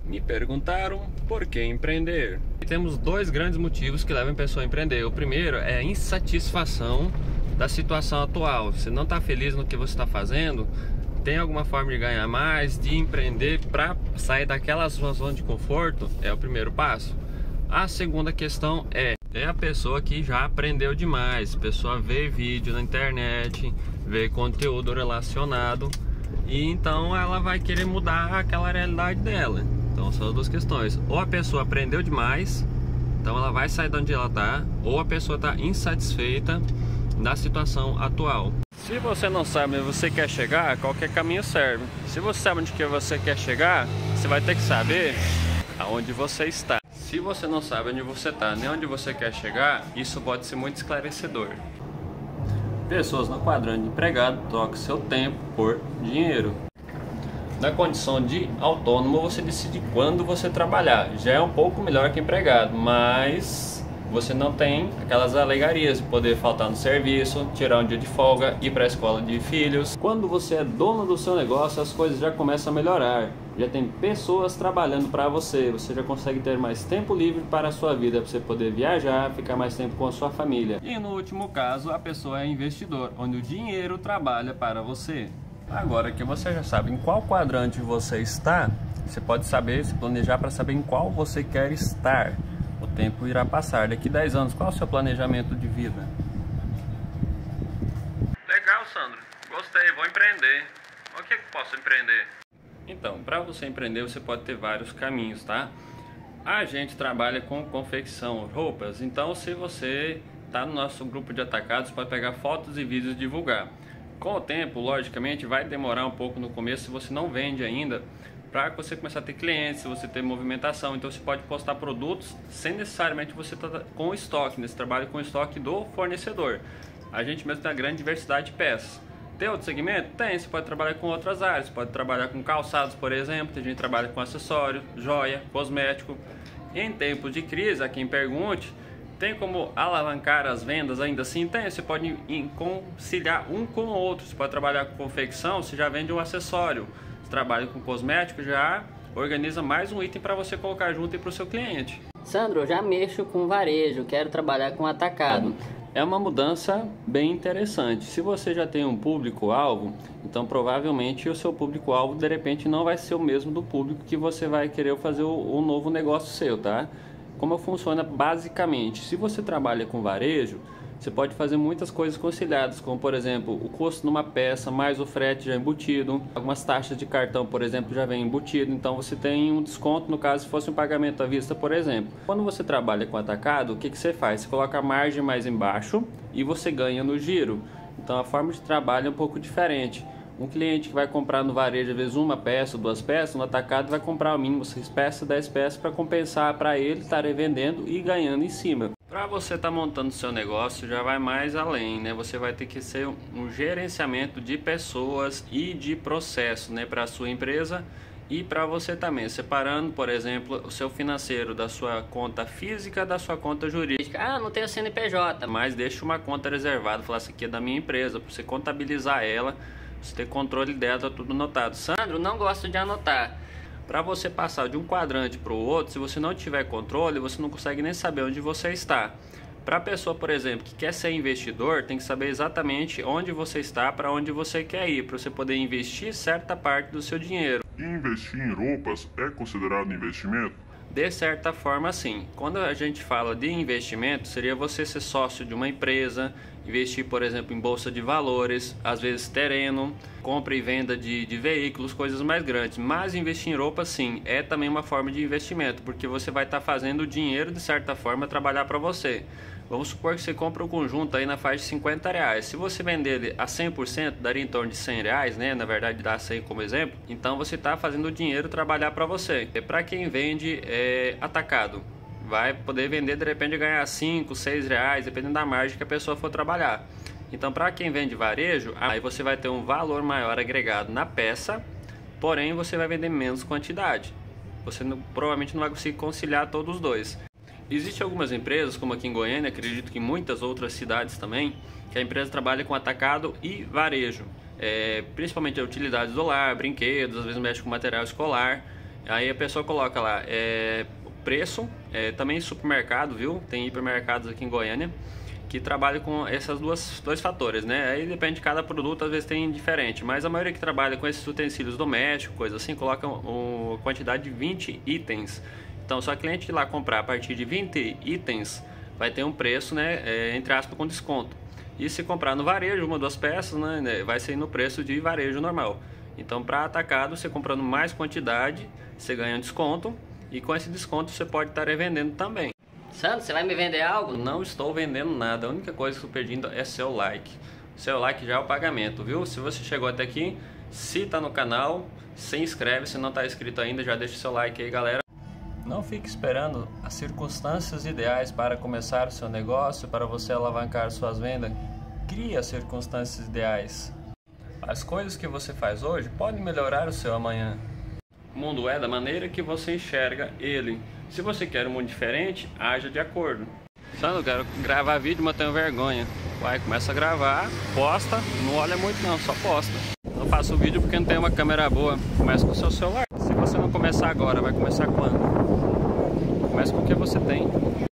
Me perguntaram por que empreender. Temos dois grandes motivos que levam a pessoa a empreender. O primeiro é a insatisfação da situação atual. Você não está feliz no que você está fazendo, tem alguma forma de ganhar mais, de empreender para sair daquela sua zona de conforto, é o primeiro passo. A segunda questão é a pessoa que já aprendeu demais. A pessoa vê vídeo na internet, vê conteúdo relacionado e então ela vai querer mudar aquela realidade dela. Então são as duas questões. Ou a pessoa aprendeu demais, então ela vai sair de onde ela está, ou a pessoa está insatisfeita da situação atual. Se você não sabe onde você quer chegar, qualquer caminho serve. Se você sabe onde que você quer chegar, você vai ter que saber aonde você está. Se você não sabe onde você está, nem onde você quer chegar, isso pode ser muito esclarecedor. Pessoas no quadrante de empregado trocam seu tempo por dinheiro. Na condição de autônomo, você decide quando você trabalhar. Já é um pouco melhor que empregado, mas você não tem aquelas alegarias de poder faltar no serviço, tirar um dia de folga, ir para a escola de filhos. Quando você é dono do seu negócio, as coisas já começam a melhorar. Já tem pessoas trabalhando para você, você já consegue ter mais tempo livre para a sua vida, para você poder viajar, ficar mais tempo com a sua família. E no último caso, a pessoa é investidor, onde o dinheiro trabalha para você. Agora que você já sabe em qual quadrante você está, você pode saber, se planejar para saber em qual você quer estar. O tempo irá passar. Daqui 10 anos, qual é o seu planejamento de vida? Legal, Sandro. Gostei, vou empreender. O que posso empreender? Então, para você empreender, você pode ter vários caminhos, tá? A gente trabalha com confecção, roupas. Então, se você está no nosso grupo de atacados, pode pegar fotos e vídeos e divulgar. Com o tempo, logicamente, vai demorar um pouco no começo se você não vende ainda, para você começar a ter clientes, se você ter movimentação. Então você pode postar produtos sem necessariamente você estar com estoque, nesse trabalho com estoque do fornecedor. A gente mesmo tem uma grande diversidade de peças. Tem outro segmento? Tem, você pode trabalhar com outras áreas, pode trabalhar com calçados, por exemplo, tem gente que trabalha com acessórios, joia, cosmético. Em tempos de crise, a quem pergunte, tem como alavancar as vendas ainda assim? Tem, você pode conciliar um com o outro. Você pode trabalhar com confecção, você já vende um acessório. Você trabalha com cosmético, já organiza mais um item para você colocar junto e para o seu cliente. Sandro, eu já mexo com varejo, quero trabalhar com atacado. É uma mudança bem interessante. Se você já tem um público-alvo, então provavelmente o seu público-alvo de repente não vai ser o mesmo do público que você vai querer fazer o novo negócio seu, tá? Como funciona basicamente? Se você trabalha com varejo, você pode fazer muitas coisas conciliadas, como por exemplo, o custo numa peça mais o frete já embutido, algumas taxas de cartão, por exemplo, já vem embutido, então você tem um desconto no caso se fosse um pagamento à vista, por exemplo. Quando você trabalha com atacado, o que você faz? Você coloca a margem mais embaixo e você ganha no giro. Então a forma de trabalho é um pouco diferente. Um cliente que vai comprar no varejo, às vezes uma peça, duas peças, no atacado vai comprar ao mínimo 6 peças, 10 peças para compensar para ele estar revendendo e ganhando em cima. Para você estar montando seu negócio já vai mais além, né? Você vai ter que ser um gerenciamento de pessoas e de processo, né, para a sua empresa e para você também, separando, por exemplo, o seu financeiro da sua conta física da sua conta jurídica. Ah, não tenho CNPJ. Mas deixa uma conta reservada, falar isso aqui é da minha empresa, para você contabilizar ela, você ter controle dela, tá tudo anotado. Sandro, não gosto de anotar. Para você passar de um quadrante para o outro, se você não tiver controle, você não consegue nem saber onde você está. Para a pessoa, por exemplo, que quer ser investidor, tem que saber exatamente onde você está, para onde você quer ir, para você poder investir certa parte do seu dinheiro. Investir em roupas é considerado investimento? De certa forma, sim. Quando a gente fala de investimento, seria você ser sócio de uma empresa, investir, por exemplo, em bolsa de valores, às vezes terreno, compra e venda de veículos, coisas mais grandes. Mas investir em roupa, sim, é também uma forma de investimento, porque você vai estar fazendo o dinheiro, de certa forma, trabalhar para você. Vamos supor que você compra um conjunto aí na faixa de R$50. Se você vender ele a 100%, daria em torno de R$100, né? Na verdade, dá 100 como exemplo. Então, você está fazendo o dinheiro trabalhar para você. É para quem vende atacado. Vai poder vender, de repente, ganhar R$5, R$6, dependendo da margem que a pessoa for trabalhar. Então, para quem vende varejo, aí você vai ter um valor maior agregado na peça, porém, você vai vender menos quantidade. Você provavelmente não vai conseguir conciliar todos os dois. Existem algumas empresas, como aqui em Goiânia, acredito que em muitas outras cidades também, que a empresa trabalha com atacado e varejo. Principalmente utilidades do lar, brinquedos, às vezes mexe com material escolar. Aí a pessoa coloca lá preço, também supermercado, viu? Tem hipermercados aqui em Goiânia que trabalham com esses dois fatores, né? Aí depende de cada produto, às vezes tem diferente, mas a maioria que trabalha com esses utensílios domésticos, coisa assim, coloca uma quantidade de 20 itens. Então, só cliente que lá comprar a partir de 20 itens vai ter um preço, né, entre aspas, com desconto. E se comprar no varejo, uma ou duas peças, né, vai ser no preço de varejo normal. Então, para atacado, você comprando mais quantidade, você ganha um desconto, e com esse desconto você pode estar revendendo também. Sandro, você vai me vender algo? Não estou vendendo nada, a única coisa que eu estou pedindo é seu like. Seu like já é o pagamento, viu? Se você chegou até aqui, se está no canal, se inscreve, se não está inscrito ainda, já deixa o seu like aí, galera. Não fique esperando as circunstâncias ideais para começar o seu negócio, para você alavancar suas vendas. Crie as circunstâncias ideais. As coisas que você faz hoje podem melhorar o seu amanhã. O mundo é da maneira que você enxerga ele. Se você quer um mundo diferente, haja de acordo. Sandro, eu quero gravar vídeo, mas tenho vergonha. Vai, começa a gravar, posta, não olha muito não, só posta. Não faço o vídeo porque não tem uma câmera boa. Começa com o seu celular. Se você não começar agora, vai começar quando? Começa com o que você tem.